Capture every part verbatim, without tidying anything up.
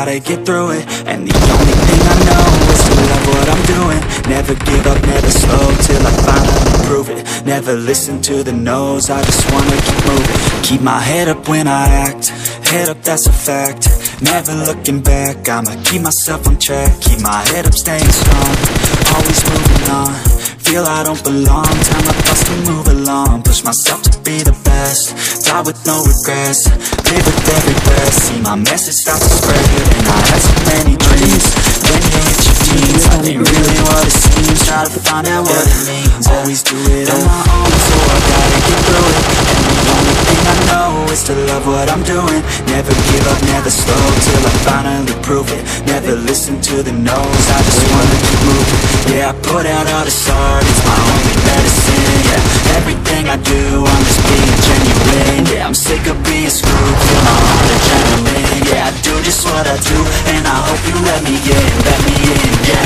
gotta get through it. And the only thing I know is to love what I'm doing. Never give up, never slow, till I finally prove it. Never listen to the no's, I just wanna keep moving. Keep my head up when I act, head up, that's a fact. Never looking back, I'ma keep myself on track. Keep my head up, staying strong, always moving on. Feel I don't belong, tell my thoughts to move along. Push myself to be the best, die with no regrets. Live with every breath, see my message start to spread. And I had so many dreams, when you hit your teens, life ain't really what it seems. Try to find out what it means, always do it on my own, so I gotta get through it. And the only thing I know is to love what I'm doing. Never give up, never slow, till I finally prove it. Never listen to the no's, I just wanna keep moving. Yeah, I put out all this art, it's my only medicine. Yeah, everything I do, I'm just being genuine. Yeah, I'm sick of being screwed, feel my own adrenaline. Yeah, I do just what I do, and I hope you let me in, let me in, yeah.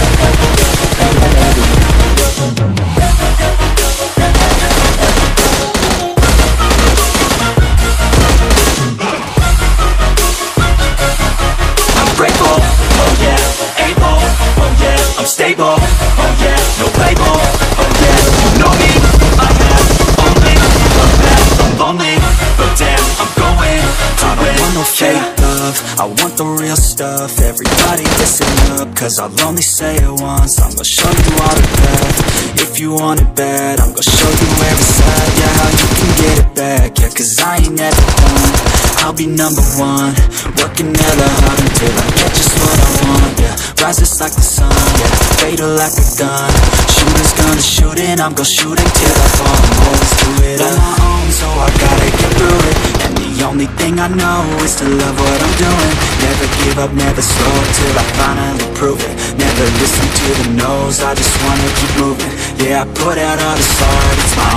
I'm grateful, oh yeah, able, oh yeah, I'm stable, oh yeah, no label, oh yeah, you know me, I have only a path, I'm lonely, but damn, I'm going to I don't want no fake love, I want the real stuff. Everybody listen up, cause I'll only say it once. I'm gonna show you all the path, if you want it bad. I'm gonna show you every side, yeah, how you can get it back. Yeah, cause I ain't never done, I'll be number one. Working hella hard until I get just what I want, yeah. Rises like the sun, yeah, fatal like a gun. Shooters gonna shoot and I'm gonna shoot until I fall. I'm always do it on my own, so I gotta get through it. And the only thing I know is to love what I'm doing. Never give up, never slow, till I finally prove it. Never listen to the no's, I just wanna keep moving. Yeah, I put out all this art, it's my